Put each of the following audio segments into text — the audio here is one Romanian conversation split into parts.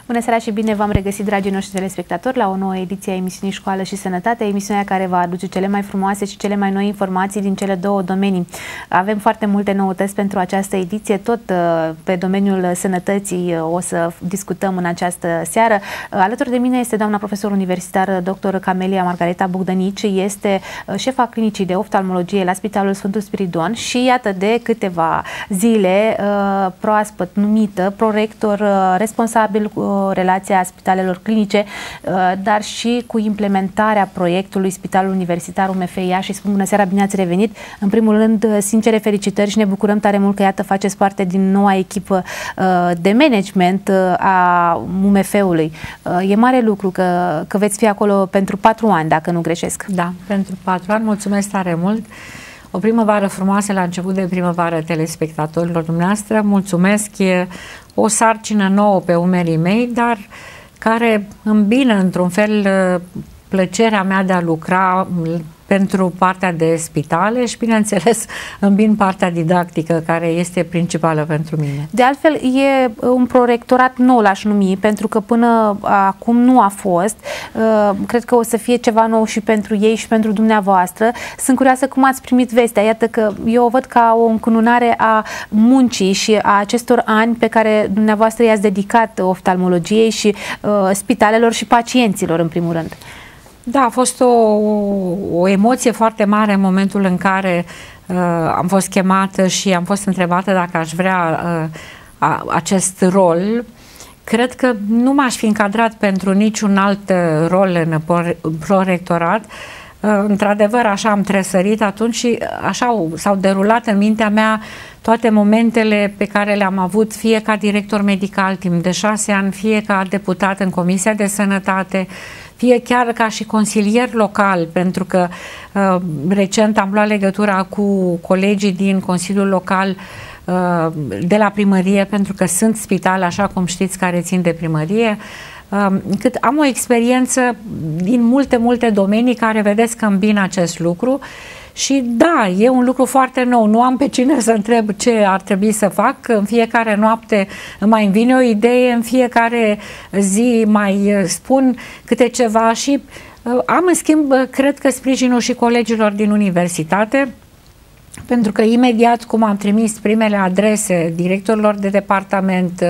Bună seara și bine v-am regăsit, dragii noștri telespectatori, la o nouă ediție a emisiunii Școală și Sănătate, emisiunea care va aduce cele mai frumoase și cele mai noi informații din cele două domenii. Avem foarte multe noutăți pentru această ediție, tot pe domeniul sănătății o să discutăm în această seară. Alături de mine este doamna profesor universitar dr. Camelia Margareta Bogdănici, este șefa clinicii de oftalmologie la Spitalul Sfântul Spiridon și iată de câteva zile proaspăt numită prorector responsabil cu relația spitalelor clinice, dar și cu implementarea proiectului Spitalul Universitar UMF Iași. Spun bună seara, bine ați revenit. În primul rând, sincere felicitări și ne bucurăm tare mult că iată faceți parte din noua echipă de management a UMF-ului. E mare lucru că veți fi acolo pentru 4 ani, dacă nu greșesc. Da, pentru 4 ani. Mulțumesc tare mult. O primăvară frumoasă la început de primăvară telespectatorilor dumneavoastră. Mulțumesc, e o sarcină nouă pe umerii mei, dar care îmbină într-un fel plăcerea mea de a lucra pentru partea de spitale și, bineînțeles, îmbin partea didactică, care este principală pentru mine. De altfel, e un prorectorat nou, l-aș numi, pentru că până acum nu a fost. Cred că o să fie ceva nou și pentru ei și pentru dumneavoastră. Sunt curioasă cum ați primit vestea. Iată că eu o văd ca o încununare a muncii și a acestor ani pe care dumneavoastră i-ați dedicat oftalmologiei și spitalelor și pacienților, în primul rând. Da, a fost o emoție foarte mare în momentul în care am fost chemată și am fost întrebată dacă aș vrea acest rol. Cred că nu m-aș fi încadrat pentru niciun alt rol în prorectorat. Într-adevăr, așa am tresărit atunci și așa s-au derulat în mintea mea toate momentele pe care le-am avut, fie ca director medical timp de 6 ani, fie ca deputat în Comisia de Sănătate, fie chiar ca și consilier local, pentru că recent am luat legătura cu colegii din Consiliul Local de la primărie, pentru că sunt spitale, așa cum știți, care țin de primărie, cât am o experiență din multe domenii care vedeți că îmbină acest lucru. Și da, e un lucru foarte nou, nu am pe cine să întreb ce ar trebui să fac, în fiecare noapte mai îmi vine o idee, în fiecare zi mai spun câte ceva și am în schimb, cred că sprijinul și colegilor din universitate, pentru că imediat cum am trimis primele adrese directorilor de departament,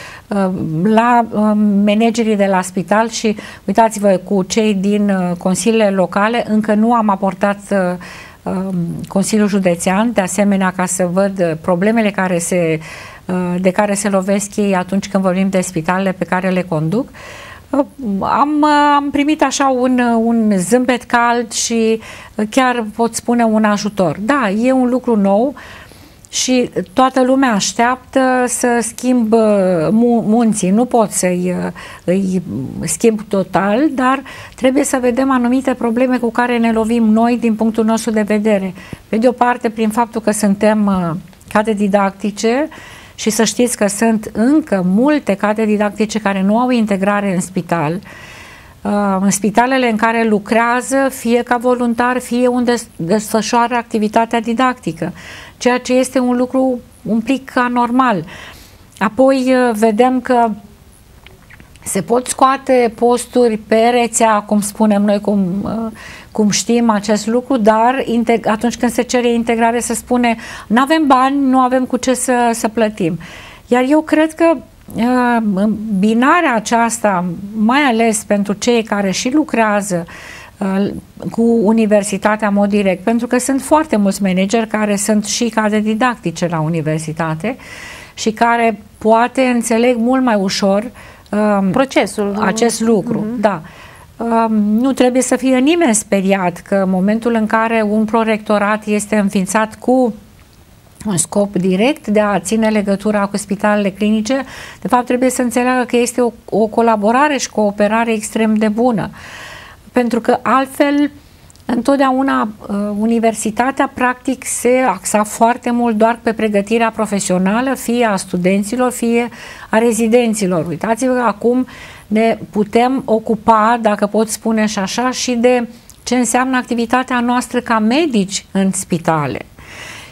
la managerii de la spital și uitați-vă, cu cei din consiliile locale încă nu am aportat Consiliul Județean, de asemenea, ca să văd problemele de care se lovesc ei atunci când vorbim de spitalele pe care le conduc. Am primit așa un zâmbet cald și chiar pot spune un ajutor. Da, e un lucru nou și toată lumea așteaptă să schimb munții. Nu pot îi schimb total, dar trebuie să vedem anumite probleme cu care ne lovim noi din punctul nostru de vedere. Pe de o parte, prin faptul că suntem cadre didactice și să știți că sunt încă multe cadre didactice care nu au integrare în spital, în spitalele în care lucrează, fie ca voluntar, fie unde desfășoară activitatea didactică, ceea ce este un lucru un pic anormal. Apoi vedem că se pot scoate posturi pe rețea, cum spunem noi, cum știm acest lucru, dar atunci când se cere integrare se spune nu avem bani, nu avem cu ce să plătim. Iar eu cred că binarea aceasta, mai ales pentru cei care și lucrează cu universitatea în mod direct, pentru că sunt foarte mulți manageri care sunt și cadre didactice la universitate și care poate înțeleg mult mai ușor procesul, acest lucru. Da. Nu trebuie să fie nimeni speriat că în momentul în care un prorectorat este înființat cu un scop direct de a ține legătura cu spitalele clinice, de fapt trebuie să înțeleagă că este o colaborare și cooperare extrem de bună. Pentru că altfel, întotdeauna universitatea practic se axa foarte mult doar pe pregătirea profesională, fie a studenților, fie a rezidenților. Uitați-vă că acum ne putem ocupa, dacă pot spune și așa, și de ce înseamnă activitatea noastră ca medici în spitale.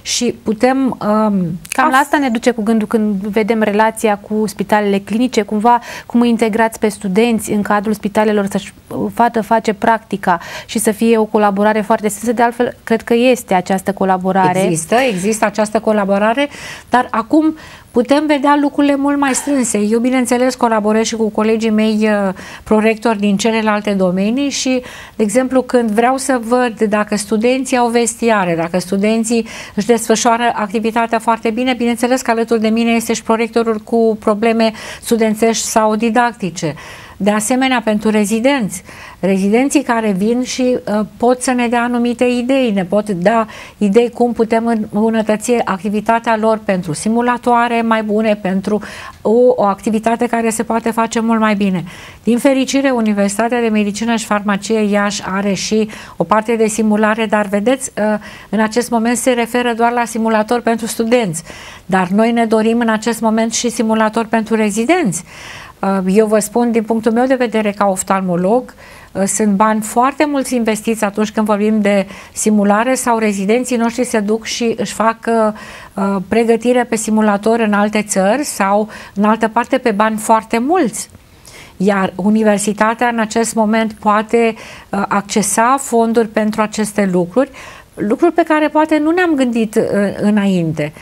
și putem... Cam la asta ne duce cu gândul când vedem relația cu spitalele clinice, cumva cum îi integrați pe studenți în cadrul spitalelor să-și face practica și să fie o colaborare foarte strânsă. De altfel, cred că este această colaborare. Există această colaborare, dar acum putem vedea lucrurile mult mai strânse. Eu, bineînțeles, colaborez și cu colegii mei prorectori din celelalte domenii și, de exemplu, când vreau să văd dacă studenții au vestiare, dacă studenții își desfășoară activitatea foarte bine, bineînțeles că alături de mine este și prorectorul cu probleme studențești sau didactice. De asemenea, pentru rezidenții care vin și pot să ne dea anumite idei, ne pot da idei cum putem îmbunătăți activitatea lor pentru simulatoare mai bune, pentru o activitate care se poate face mult mai bine. Din fericire, Universitatea de Medicină și Farmacie Iași are și o parte de simulare, dar vedeți, în acest moment se referă doar la simulator pentru studenți, dar noi ne dorim în acest moment și simulator pentru rezidenți. Eu vă spun, din punctul meu de vedere ca oftalmolog, sunt bani foarte mulți investiți atunci când vorbim de simulare sau rezidenții noștri se duc și își fac pregătire pe simulator în alte țări sau în altă parte pe bani foarte mulți. Iar universitatea în acest moment poate accesa fonduri pentru aceste lucruri pe care poate nu ne-am gândit înainte.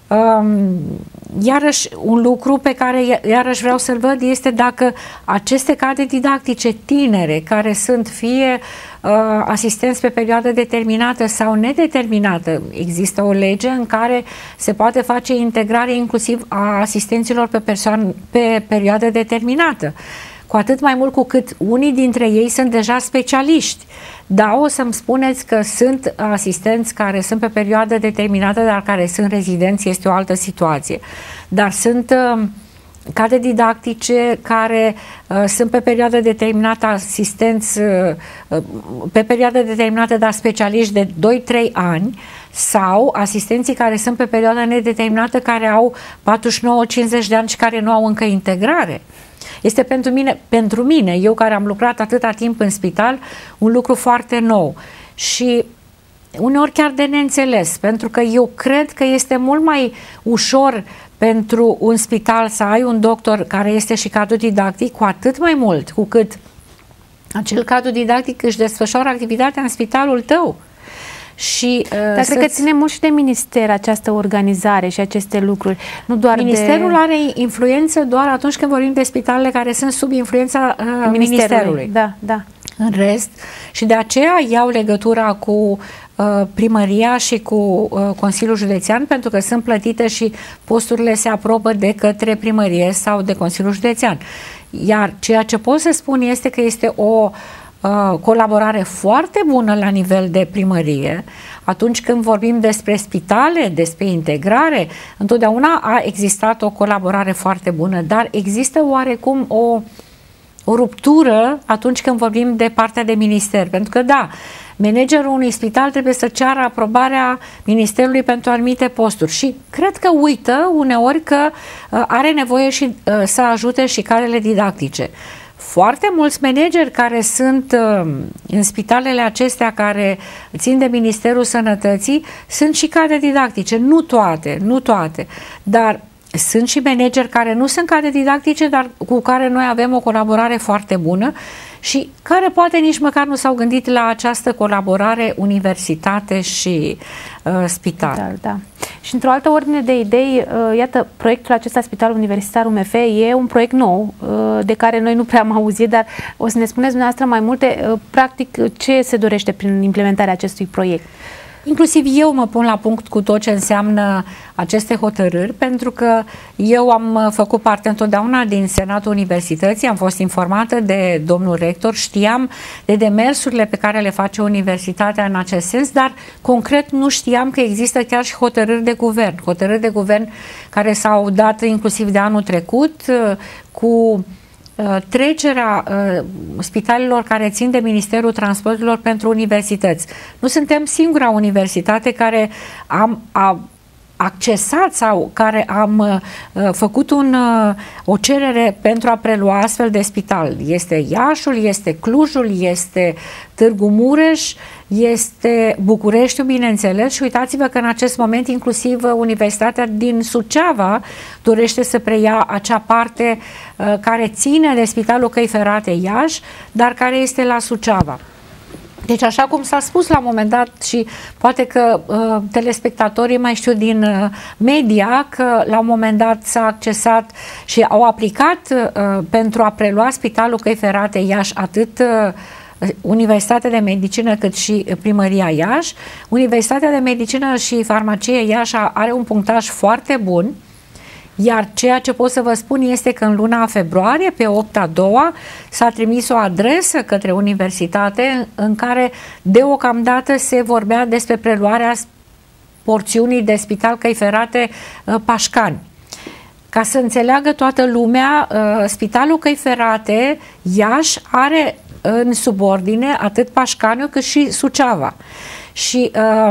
Iarăși, un lucru pe care iarăși vreau să-l văd este dacă aceste cadre didactice tinere, care sunt fie asistenți pe perioadă determinată sau nedeterminată, există o lege în care se poate face integrare inclusiv a asistenților pe perioadă determinată. Cu atât mai mult cu cât unii dintre ei sunt deja specialiști. Da, o să-mi spuneți că sunt asistenți care sunt pe perioadă determinată, dar care sunt rezidenți, este o altă situație. Dar sunt cadre didactice care sunt pe perioadă determinată, asistenți pe perioadă determinată, dar specialiști de 2-3 ani, sau asistenții care sunt pe perioadă nedeterminată, care au 49-50 de ani și care nu au încă integrare. Este pentru mine, eu care am lucrat atâta timp în spital, un lucru foarte nou și uneori chiar de neînțeles, pentru că eu cred că este mult mai ușor pentru un spital să ai un doctor care este și cadru didactic, cu atât mai mult cu cât acel cadru didactic își desfășoară activitatea în spitalul tău. Dar cred că ține mult și de minister această organizare și aceste lucruri. Nu doar Ministerul are influență doar atunci când vorbim de spitalele care sunt sub influența Ministerului. Da, da. În rest, și de aceea iau legătura cu primăria și cu Consiliul Județean, pentru că sunt plătite și posturile se aprobă de către primărie sau de Consiliul Județean. Iar ceea ce pot să spun este că este o colaborare foarte bună la nivel de primărie. Atunci când vorbim despre spitale, despre integrare, întotdeauna a existat o colaborare foarte bună, dar există oarecum o ruptură atunci când vorbim de partea de minister, pentru că da, managerul unui spital trebuie să ceară aprobarea ministerului pentru anumite posturi și cred că uită uneori că are nevoie și să ajute și cadrele didactice. Foarte mulți manageri care sunt în spitalele acestea care țin de Ministerul Sănătății sunt și cadre didactice, nu toate, dar sunt și manageri care nu sunt cadre didactice, dar cu care noi avem o colaborare foarte bună și care poate nici măcar nu s-au gândit la această colaborare universitate și spital. Da. Și într-o altă ordine de idei, iată, proiectul acesta Spital Universitar UMF e un proiect nou, de care noi nu prea am auzit, dar o să ne spuneți dumneavoastră mai multe, practic, ce se dorește prin implementarea acestui proiect? Inclusiv eu mă pun la punct cu tot ce înseamnă aceste hotărâri, pentru că eu am făcut parte întotdeauna din Senatul Universității, am fost informată de domnul rector, știam de demersurile pe care le face universitatea în acest sens, dar concret nu știam că există chiar și hotărâri de guvern care s-au dat inclusiv de anul trecut cu trecerea spitalelor care țin de Ministerul Transporturilor pentru universități. Nu suntem singura universitate care accesat sau care am făcut o cerere pentru a prelua astfel de spital. Este Iașul, este Clujul, este Târgu Mureș, este Bucureștiul, bineînțeles, și uitați-vă că în acest moment inclusiv Universitatea din Suceava dorește să preia acea parte care ține de Spitalul Căi Ferate Iași, dar care este la Suceava. Deci, așa cum s-a spus la un moment dat și poate că telespectatorii mai știu din media că la un moment dat s-a accesat și au aplicat pentru a prelua Spitalul Căi Ferate Iași atât Universitatea de Medicină cât și Primăria Iași. Universitatea de Medicină și Farmacie Iași are un punctaj foarte bun. Iar ceea ce pot să vă spun este că în luna februarie, pe 8/2, s-a trimis o adresă către universitate în care deocamdată se vorbea despre preluarea porțiunii de Spital Căi Ferate Pașcani. Ca să înțeleagă toată lumea, Spitalul Căi Ferate Iași are în subordine atât Pașcaniu cât și Suceava. Și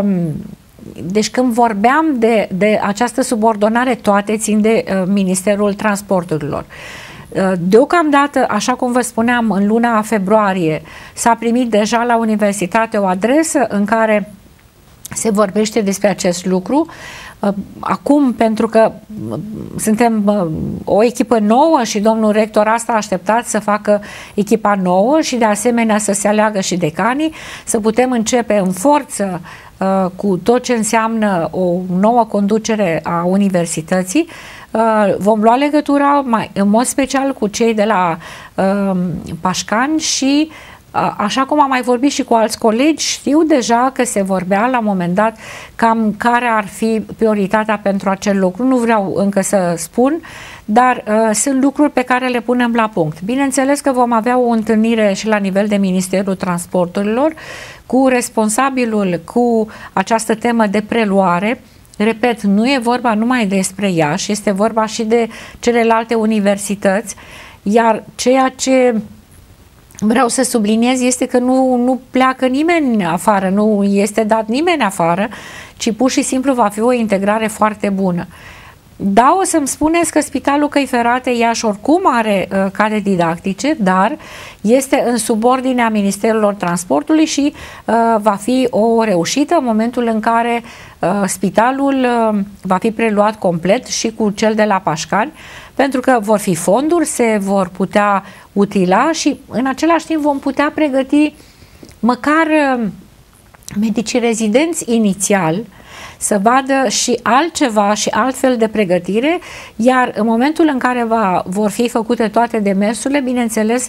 deci când vorbeam de această subordonare, toate țin de Ministerul Transporturilor. Deocamdată, așa cum vă spuneam, în luna februarie s-a primit deja la universitate o adresă în care se vorbește despre acest lucru. Acum, pentru că suntem o echipă nouă și domnul rector asta a așteptat să facă echipa nouă și de asemenea să se aleagă și decanii, să putem începe în forță cu tot ce înseamnă o nouă conducere a universității. Vom lua legătura în mod special cu cei de la Pașcani și așa cum am mai vorbit și cu alți colegi, știu deja că se vorbea la un moment dat cam care ar fi prioritatea pentru acel lucru. Nu vreau încă să spun, dar sunt lucruri pe care le punem la punct. Bineînțeles că vom avea o întâlnire și la nivel de Ministerul Transporturilor cu responsabilul cu această temă de preluare. Repet, nu e vorba numai despre Iași, este vorba și de celelalte universități, iar ceea ce vreau să subliniez este că nu pleacă nimeni afară, nu este dat nimeni afară, ci pur și simplu va fi o integrare foarte bună. Da, o să-mi spuneți că Spitalul Căi Ferate Iași oricum are cadre didactice, dar este în subordinea Ministerilor Transportului și va fi o reușită în momentul în care spitalul va fi preluat complet și cu cel de la Pașcani, pentru că vor fi fonduri, se vor putea utila și în același timp vom putea pregăti măcar medicii rezidenți inițial să vadă și altceva și altfel de pregătire, iar în momentul în care vor fi făcute toate demersurile, bineînțeles,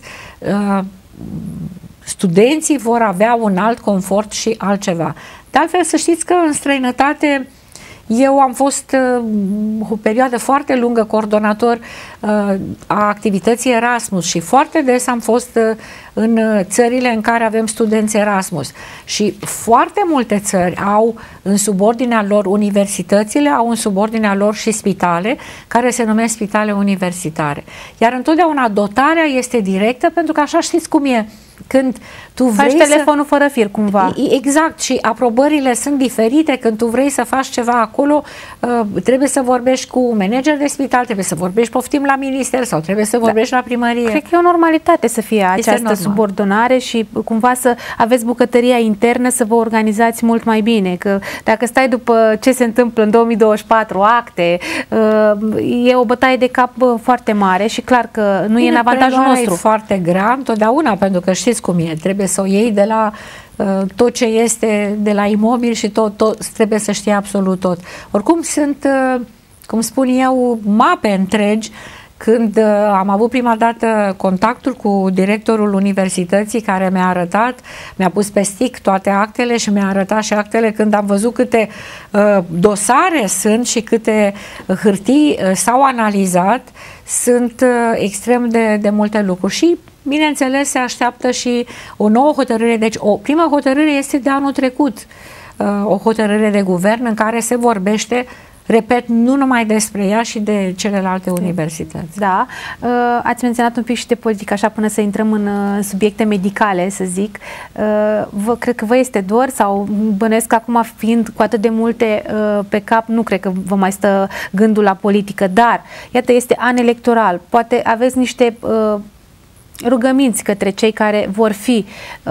studenții vor avea un alt confort și altceva. De altfel, să știți că în străinătate eu am fost o perioadă foarte lungă coordonator a activității Erasmus și foarte des am fost în țările în care avem studenți Erasmus și foarte multe țări au în subordinea lor universitățile, au în subordinea lor și spitale care se numesc spitale universitare. Iar întotdeauna dotarea este directă, pentru că așa știți cum e. Când tu vrei faci telefonul fără fir, cumva. Exact, și aprobările sunt diferite. Când tu vrei să faci ceva acolo, trebuie să vorbești cu manager de spital, trebuie să vorbești, poftim, la minister sau trebuie să vorbești la primărie. Cred că e o normalitate să fie această subordonare și cumva să aveți bucătăria internă, să vă organizați mult mai bine. Că dacă stai după ce se întâmplă în 2024, acte, e o bătaie de cap foarte mare și clar că nu e în avantajul nostru. E foarte grea întotdeauna, pentru că știți cum e, trebuie să o iei de la tot ce este de la imobil și tot trebuie să știi absolut tot. Oricum sunt, cum spun eu, mape întregi. Când am avut prima dată contactul cu directorul universității, care mi-a arătat, mi-a pus pe stick toate actele și mi-a arătat și actele, când am văzut câte dosare sunt și câte hârtii s-au analizat, sunt extrem de multe lucruri și bineînțeles se așteaptă și o nouă hotărâre. Deci o primă hotărâre este de anul trecut, o hotărâre de guvern în care se vorbește repet, nu numai despre ea și de celelalte universități. Da, ați menționat un pic și de politică, așa până să intrăm în subiecte medicale, să zic. Cred că vă este dor sau bănuiesc că acum fiind cu atât de multe pe cap, nu cred că vă mai stă gândul la politică, dar iată, este an electoral, poate aveți niște rugăminți către cei care vor fi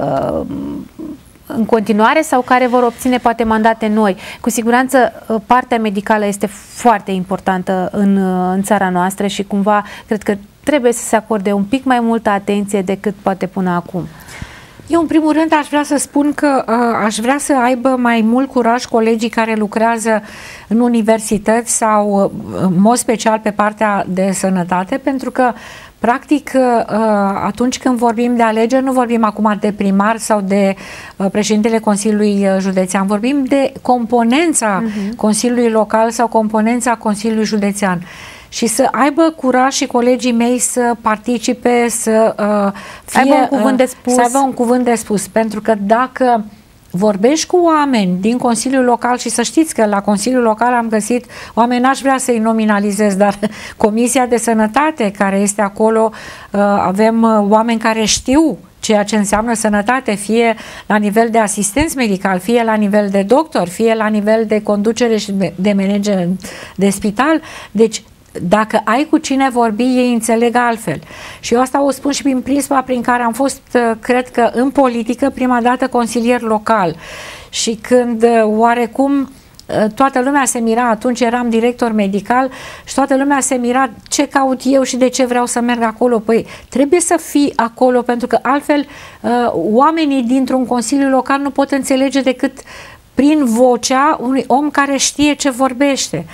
în continuare sau care vor obține poate mandate noi. Cu siguranță partea medicală este foarte importantă în țara noastră și cumva cred că trebuie să se acorde un pic mai multă atenție decât poate până acum. Eu, în primul rând, aș vrea să spun că aș vrea să aibă mai mult curaj colegii care lucrează în universități sau, în mod special, pe partea de sănătate, pentru că practic, atunci când vorbim de alegeri, nu vorbim acum de primar sau de președintele Consiliului Județean, vorbim de componența Consiliului Local sau componența Consiliului Județean. Și să aibă curaj și colegii mei să participe, să aibă un cuvânt de spus. Să aibă un cuvânt de spus, pentru că dacă vorbești cu oameni din Consiliul Local și să știți că la Consiliul Local am găsit oameni, n-aș vrea să-i nominalizez, dar Comisia de Sănătate care este acolo, avem oameni care știu ceea ce înseamnă sănătate, fie la nivel de asistent medical, fie la nivel de doctor, fie la nivel de conducere și de manager de spital. Deci dacă ai cu cine vorbi, ei înțeleg altfel. Și eu asta o spun și prin prisma prin care am fost, cred că, în politică, prima dată consilier local. Și când oarecum toată lumea se mira, atunci eram director medical și toată lumea se mira ce caut eu și de ce vreau să merg acolo. Păi trebuie să fii acolo, pentru că altfel oamenii dintr-un consiliu local nu pot înțelege decât prin vocea unui om care știe ce vorbește.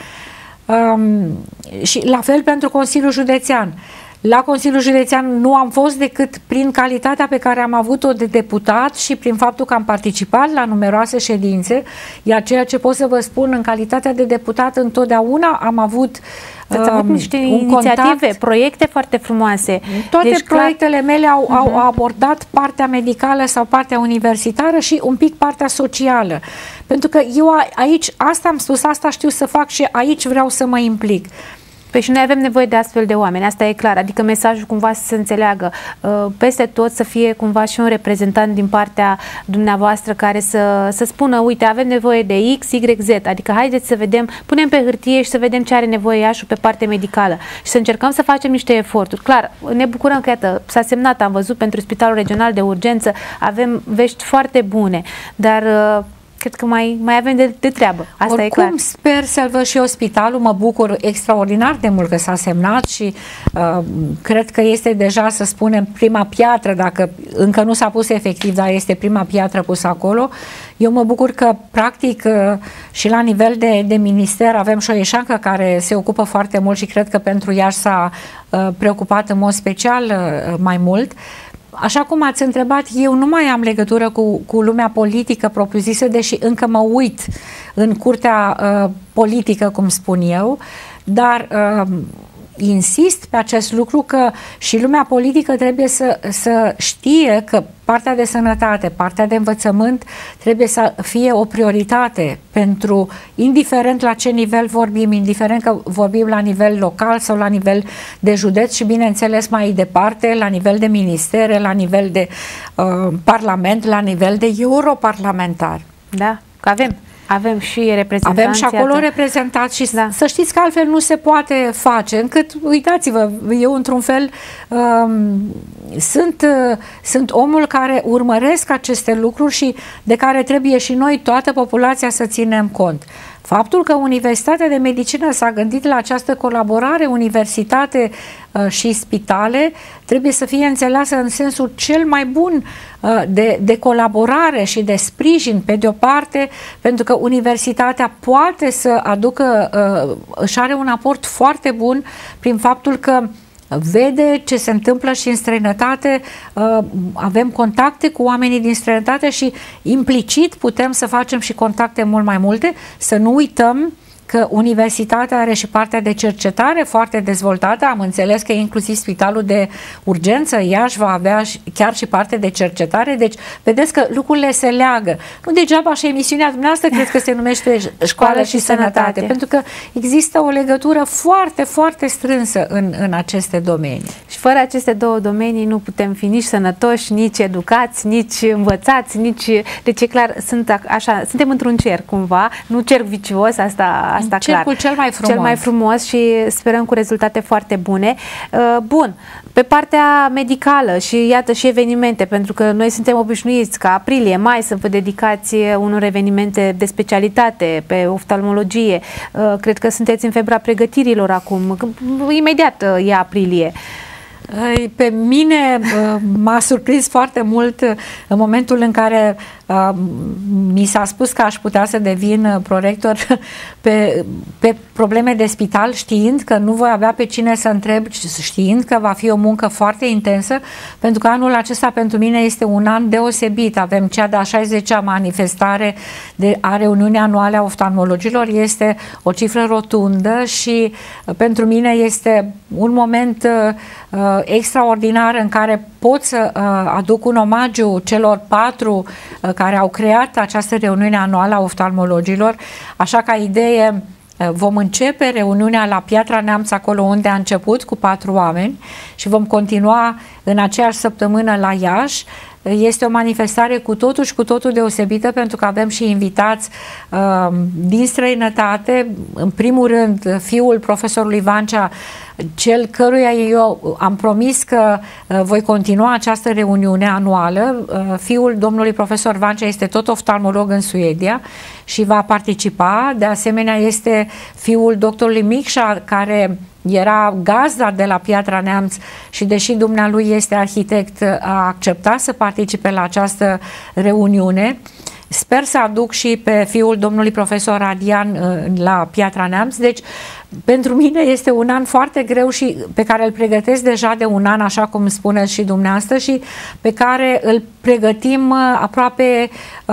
Și la fel pentru Consiliul Județean. La Consiliul Județean nu am fost decât prin calitatea pe care am avut-o de deputat și prin faptul că am participat la numeroase ședințe, iar ceea ce pot să vă spun, în calitatea de deputat întotdeauna am avut ați avut niște inițiative, proiecte foarte frumoase. Toate proiectele mele au abordat partea medicală sau partea universitară și un pic partea socială. Pentru că eu aici, asta am spus, asta știu să fac și aici vreau să mă implic. Păi și noi avem nevoie de astfel de oameni, asta e clar, adică mesajul cumva să se înțeleagă, peste tot să fie cumva și un reprezentant din partea dumneavoastră care să spună, uite, avem nevoie de X, Y, Z, adică haideți să vedem, punem pe hârtie și să vedem ce are nevoie Iașul pe partea medicală și să încercăm să facem niște eforturi. Clar, ne bucurăm că, iată, s-a semnat, am văzut, pentru Spitalul Regional de Urgență, avem vești foarte bune, dar cred că mai avem de treabă. Asta oricum, e clar. Sper să-l văd și eu spitalul. Mă bucur extraordinar de mult că s-a semnat și cred că este deja, să spunem, prima piatră, dacă încă nu s-a pus efectiv, dar este prima piatră pusă acolo. Eu mă bucur că, practic, și la nivel de minister avem și o eșancă care se ocupă foarte mult și cred că pentru Iași s-a preocupat în mod special mai mult. Așa cum ați întrebat, eu nu mai am legătură cu lumea politică propriu-zisă, deși încă mă uit în curtea politică, cum spun eu, dar insist pe acest lucru că și lumea politică trebuie să știe că partea de sănătate, partea de învățământ trebuie să fie o prioritate pentru, indiferent la ce nivel vorbim, indiferent că vorbim la nivel local sau la nivel de județ și, bineînțeles, mai departe, la nivel de ministere, la nivel de parlament, la nivel de europarlamentar. Da, că avem și reprezentanți. Avem și acolo reprezentați și da. Să știți că altfel nu se poate face, încât, uitați-vă, eu într-un fel sunt omul care urmăresc aceste lucruri și de care trebuie și noi, toată populația, să ținem cont. Faptul că Universitatea de Medicină s-a gândit la această colaborare universitate și spitale trebuie să fie înțeleasă în sensul cel mai bun de colaborare și de sprijin, pe de-o parte, pentru că universitatea poate să aducă, își are un aport foarte bun prin faptul că vede ce se întâmplă și în străinătate, avem contacte cu oamenii din străinătate și implicit putem să facem și contacte mult mai multe. Să nu uităm că universitatea are și partea de cercetare foarte dezvoltată. Am înțeles că inclusiv Spitalul de Urgență Iași va avea chiar și parte de cercetare. Deci, vedeți că lucrurile se leagă. Nu degeaba și emisiunea dumneavoastră cred că se numește Școală și Sănătate, pentru că există o legătură foarte, foarte strânsă în aceste domenii. Și fără aceste două domenii nu putem fi nici sănătoși, nici educați, nici învățați, nici... Deci e clar, suntem într-un cerc cumva, nu cerc vicios, asta clar. Cercul cel mai frumos. Cel mai frumos și sperăm cu rezultate foarte bune. Bun, pe partea medicală și iată și evenimente, pentru că noi suntem obișnuiți ca aprilie, mai să vă dedicați unor evenimente de specialitate pe oftalmologie. Cred că sunteți în febra pregătirilor acum, imediat e aprilie. Pe mine m-a surprins foarte mult în momentul în care mi s-a spus că aș putea să devin prorector pe probleme de spital, știind că nu voi avea pe cine să întreb, știind că va fi o muncă foarte intensă, pentru că anul acesta pentru mine este un an deosebit. Avem cea de-a 60-a manifestare a reuniunii anuale a oftalmologilor. Este o cifră rotundă și pentru mine este un moment extraordinar în care pot să aduc un omagiu celor 4 care au creat această reuniune anuală a oftalmologilor. Așa ca idee, vom începe reuniunea la Piatra Neamț, acolo unde a început, cu 4 oameni, și vom continua în aceeași săptămână la Iași. Este o manifestare cu totul și cu totul deosebită, pentru că avem și invitați din străinătate. În primul rând, fiul profesorului Vancea, cel căruia eu am promis că voi continua această reuniune anuală. Fiul domnului profesor Vancea este tot oftalmolog în Suedia și va participa. De asemenea, este fiul doctorului Micșa, care era gazda de la Piatra Neamț și, deși dumnealui este arhitect, a acceptat să participe la această reuniune. Sper să aduc și pe fiul domnului profesor Radian la Piatra Neamț. Deci, pentru mine este un an foarte greu și pe care îl pregătesc deja de un an, așa cum spuneți și dumneavoastră, și pe care îl pregătim aproape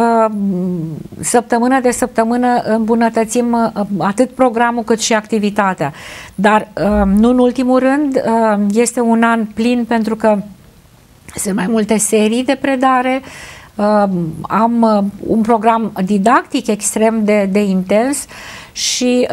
săptămână de săptămână, îmbunătățim atât programul cât și activitatea. Dar, nu în ultimul rând, este un an plin pentru că sunt mai multe serii de predare. Am un program didactic extrem de intens și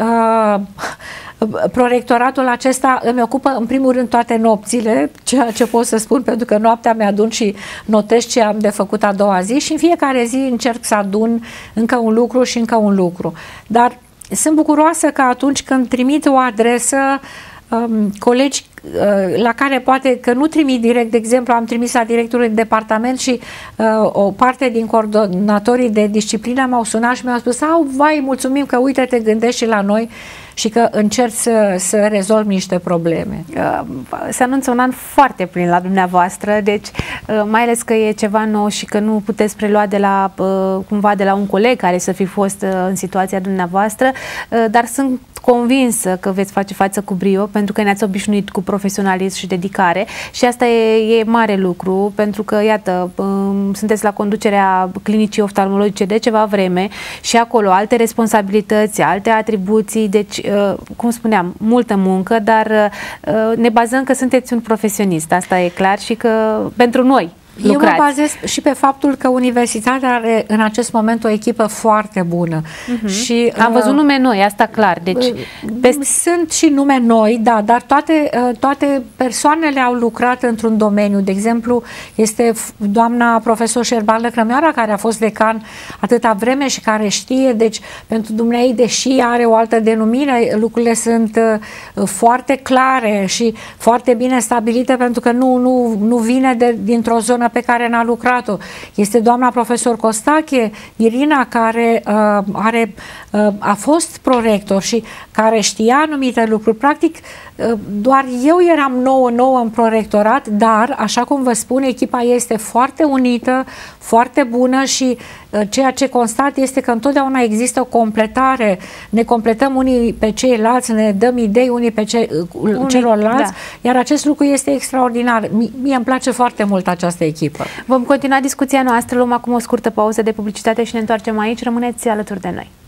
prorectoratul acesta îmi ocupă în primul rând toate nopțile, ceea ce pot să spun, pentru că noaptea mi-adun și notez ce am de făcut a doua zi și în fiecare zi încerc să adun încă un lucru și încă un lucru. Dar sunt bucuroasă că atunci când trimit o adresă, colegi la care poate că nu trimit direct, de exemplu, am trimis la directorul de departament și o parte din coordonatorii de disciplină m-au sunat și mi-au spus: vai, mulțumim că uite, te gândești și la noi și că încerci să rezolvi niște probleme. Se anunță un an foarte plin la dumneavoastră, deci mai ales că e ceva nou și că nu puteți prelua cumva de la un coleg care să fi fost în situația dumneavoastră, dar sunt convinsă că veți face față cu brio, pentru că ne-ați obișnuit cu profesionalism și dedicare și asta e mare lucru, pentru că, iată, sunteți la conducerea clinicii oftalmologice de ceva vreme și acolo alte responsabilități, alte atribuții, deci, cum spuneam, multă muncă, dar ne bazăm că sunteți un profesionist, asta e clar, și că pentru noi lucrați. Eu mă bazez și pe faptul că universitatea are în acest moment o echipă foarte bună. Și am văzut nume noi, asta clar. Deci, sunt și nume noi, da, dar toate persoanele au lucrat într-un domeniu. De exemplu, este doamna profesor Șerban Lăcrămioara, care a fost decan atâta vreme și care știe, deci pentru dumneai, deși are o altă denumire, lucrurile sunt foarte clare și foarte bine stabilite, pentru că nu vine dintr-o zonă pe care n-a lucrat-o. Este doamna profesor Costache Irina, care a fost prorector și care știa anumite lucruri. Practic, doar eu eram nouă în prorectorat, dar, așa cum vă spun, echipa este foarte unită, foarte bună și ceea ce constat este că întotdeauna există o completare. Ne completăm unii pe ceilalți, ne dăm idei unii pe celorlalți, da. Iar acest lucru este extraordinar. Mie îmi place foarte mult această echipă. Vom continua discuția noastră, luăm acum o scurtă pauză de publicitate și ne întoarcem aici. Rămâneți alături de noi.